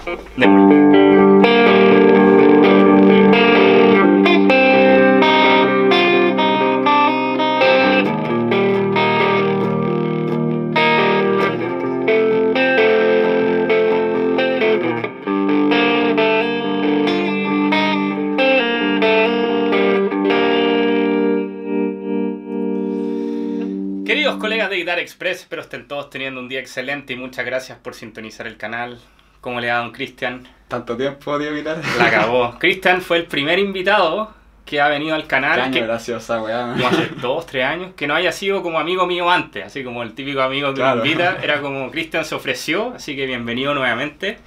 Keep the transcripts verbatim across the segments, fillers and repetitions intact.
Queridos colegas de Guitar Express, espero estén todos teniendo un día excelente y muchas gracias por sintonizar el canal. ¿Cómo le va, don Cristian? Tanto tiempo, tío, Guitar. La acabó. Cristian fue el primer invitado que ha venido al canal. ¿Qué año que, graciosa, weá? Como hace dos, tres años, que no haya sido como amigo mío antes, así como el típico amigo que claro. me invita. Era como Cristian se ofreció, así que bienvenido nuevamente.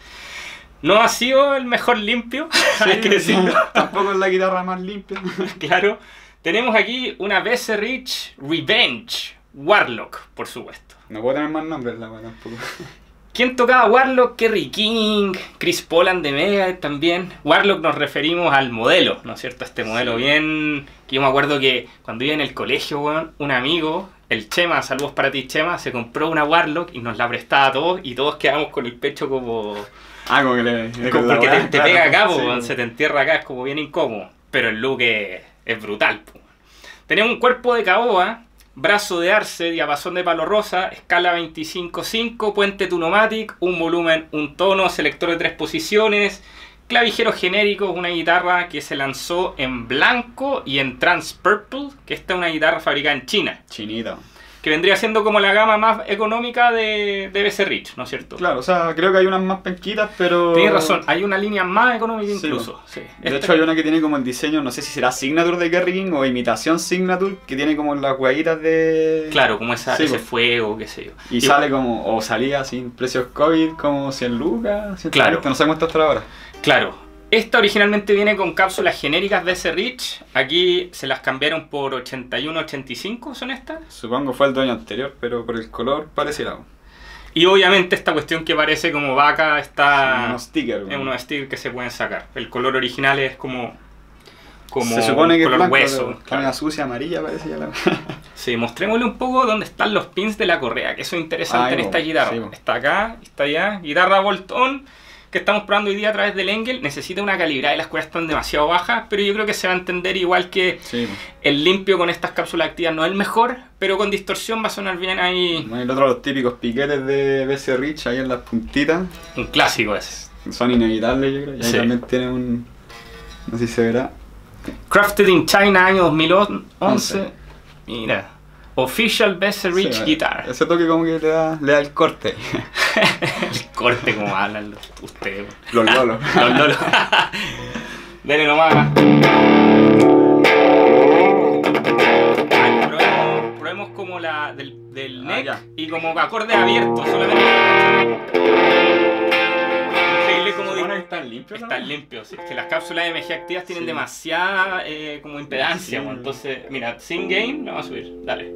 No ha sido el mejor limpio, Sí, hay que decirlo. Tampoco es la guitarra más limpia. Claro. Tenemos aquí una B S Rich Revenge Warlock, por supuesto. No puedo tener más nombres, la weá, tampoco. ¿Quién tocaba Warlock? Kerry King, Chris Poland de Megadeth también. Warlock nos referimos al modelo, ¿no es cierto? Este modelo sí. bien... Que yo me acuerdo que cuando iba en el colegio, bueno, un amigo, el Chema, saludos para ti Chema, se compró una Warlock y nos la prestaba a todos y todos quedamos con el pecho como... Ah, como que le... le como porque te, te claro, pega acá, sí. po, se te entierra acá, es como bien incómodo. Pero el look es, es brutal, po. Tenemos un cuerpo de caoba, brazo de arce, diapasón de palo rosa, escala veinticinco cinco, puente Tunomatic, un volumen, un tono, selector de tres posiciones, clavijeros genéricos, una guitarra que se lanzó en blanco y en trans purple, que esta es una guitarra fabricada en China. Chinito. Que vendría siendo como la gama más económica de, de B S Rich, ¿no es cierto? Claro, o sea, creo que hay unas más penquitas, pero... Tienes razón, hay una línea más económica incluso. Sí, sí. De Esta... hecho hay una que tiene como el diseño, no sé si será Signature de Kerry King o imitación Signature, que tiene como las huevitas de... Claro, como esa, sí, ese pues. fuego, qué sé yo. Y, y sale como, o salía sin precios COVID, como cien lucas, ciento claro. no sé cuánto está ahora. Claro. Esta originalmente viene con cápsulas genéricas B S Rich. Aquí se las cambiaron por ochenta y uno ochenta y cinco, ¿son estas? Supongo fue el dueño anterior, pero por el color pareciera. Y obviamente esta cuestión que parece como vaca está... Unos stickers. Es unos stickers que se pueden sacar. El color original es como... como se supone que color es blanco, hueso. Claro. Una sucia amarilla parece ya la... Sí, mostrémosle un poco dónde están los pins de la correa, que eso es interesante Ay, en esta guitarra. sí, está acá, está allá. Guitarra Bolt-On, que estamos probando hoy día a través del Engel. Necesita una calibrada y las cuerdas están demasiado bajas, pero yo creo que se va a entender igual que sí. el limpio con estas cápsulas activas no es el mejor, pero con distorsión va a sonar bien ahí. Bueno, el otro los típicos piquetes de B S Rich ahí en las puntitas. Un clásico ese. Son inevitables, yo creo. Y ahí sí. también tiene un... no sé si se verá. Crafted in China, año dos mil once. once. Mira. Official B S Rich sí, Guitar. Ese toque como que le da, le da el corte. El corte como hablan los, ustedes. Los lolos. Los lolos. Dale nomás. Ay, probemos, probemos como la del, del neck ah, y como acordes abiertos solamente. Increíble como digo. Están limpios. Están limpios. Sí. Es que las cápsulas M G activas tienen sí. demasiada eh, como impedancia. Sí. Bueno. Entonces, mira, sin gain, lo vamos a subir. Dale.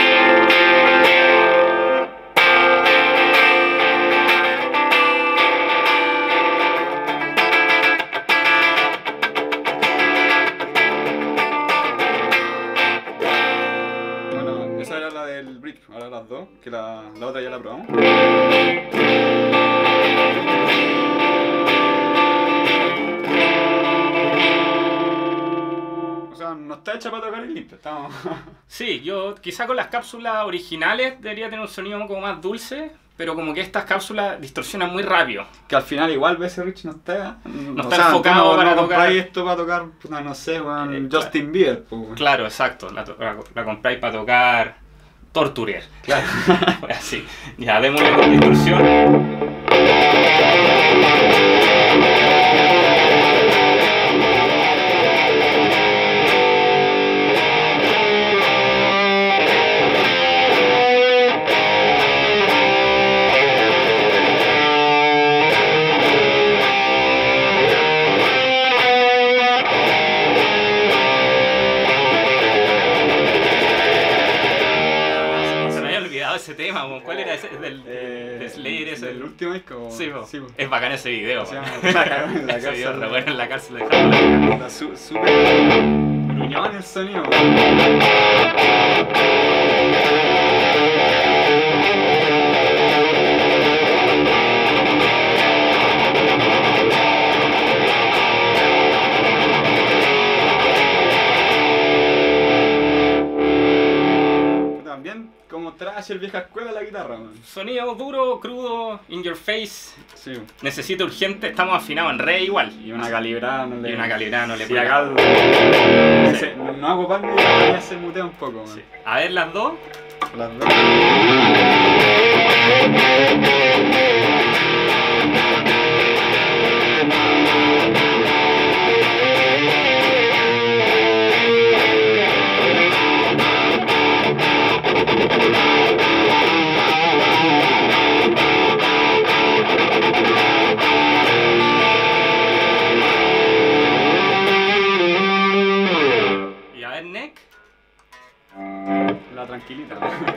Bueno, esa era la del bridge, ahora las dos, que la, la otra ya la probamos. No está hecha para tocar el limpio, estamos... Sí, yo quizá con las cápsulas originales debería tener un sonido como más dulce, pero como que estas cápsulas distorsionan muy rápido. Que al final igual B S Rich no está... No está sea, enfocado no, para no tocar... esto para tocar, no sé, bueno, eh, Justin claro. Bieber. Pues. Claro, exacto, la, la, la compráis para tocar Torturier. Claro, así. Ya, démosle con distorsión. Ese tema, ¿cuál era ese? Del, eh, de Slayer ese. ¿El último disco? Sí, po. Sí, po. Es bacán ese video. Se llama La cagó en la ese video re bueno en la cárcel de Halloween. Está súper gruñón el sonido. hacia el vieja escuela la guitarra, man. Sonido duro, crudo, in your face. Sí. Necesito urgente, estamos afinados en re igual. Y una calibrada no le... Y una calibrada no le Sí, pega. acá el- Sí. se- no hago palma y ya se mutea un poco, man. Sí. A ver las dos. Las dos. Y a ver, neck. La tranquilita.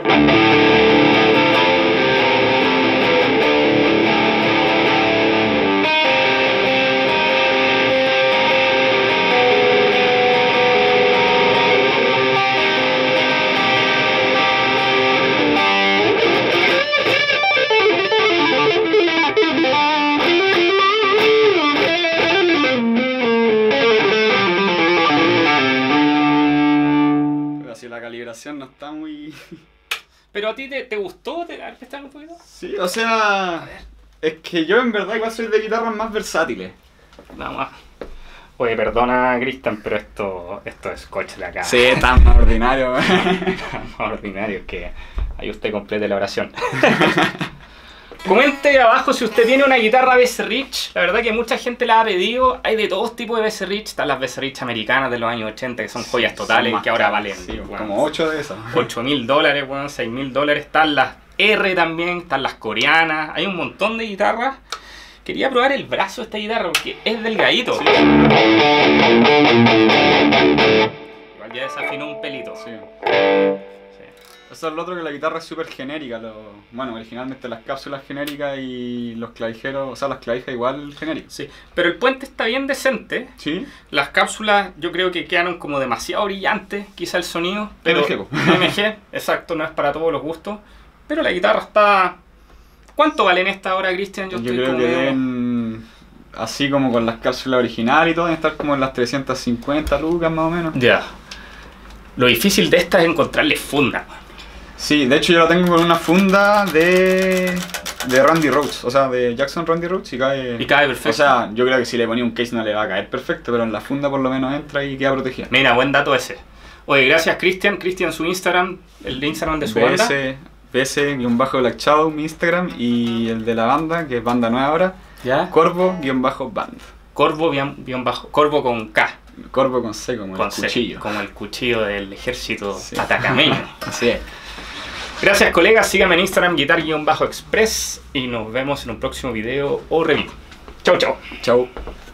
Pero así la calibración no está muy... Pero a ti te, te gustó, te a ver, prestar un poquito. Sí, o sea... Es que yo en verdad igual soy de guitarras más versátiles. Vamos a... Oye, perdona, Cristian, pero esto, esto es coche de acá. Sí, tan más ordinario. Más ordinario que ahí usted complete la oración. Comente abajo si usted tiene una guitarra Bass Rich. La verdad que mucha gente la ha pedido. Hay de todos tipos de Bass Rich. Están las Bass Rich americanas de los años ochenta que son joyas totales Son más que ahora caras, valen sí, bueno, como ocho de esas. ocho mil dólares, bueno, seis mil dólares. Están las R también, están las coreanas. Hay un montón de guitarras. Quería probar el brazo de esta guitarra porque es delgadito. Sí. Igual ya desafinó un pelito. Sí. Sí. Eso es lo otro, que la guitarra es súper genérica. Lo... Bueno, originalmente las cápsulas genéricas y los clavijeros, o sea, las clavijas igual genéricas. Sí, pero el puente está bien decente. Sí. Las cápsulas yo creo que quedaron como demasiado brillantes, quizá el sonido. Pero M G, po. M G, exacto, no es para todos los gustos. Pero la guitarra está... ¿Cuánto valen esta ahora, Cristian? Yo, Yo, estoy creo como que medio- deben, así como con las cápsulas originales y todo, deben estar como en las trescientas cincuenta lucas más o menos. Ya. Lo difícil de esta es encontrarle funda. Sí, de hecho yo la tengo con una funda de, de Randy Rhoads, o sea, de Jackson Randy Rhoads y cae... Y cae perfecto. O sea, yo creo que si le ponía un case no le va a caer perfecto, pero en la funda por lo menos entra y queda protegida. Mira, buen dato ese. Oye, gracias, Cristian. Cristian, su Instagram, el Instagram de su banda. B S-Black Shadow, mi Instagram, y el de la banda, que es banda nueva ahora, ¿Ya? Corvo-band. Corvo, bien, bien bajo. Corvo con K. Corvo con C, como Con el C, cuchillo. como el cuchillo del ejército Sí. atacameño. Así es. Gracias, colegas. Síganme en Instagram, guitar-express. Y nos vemos en un próximo video o review. Chau, chau. Chau.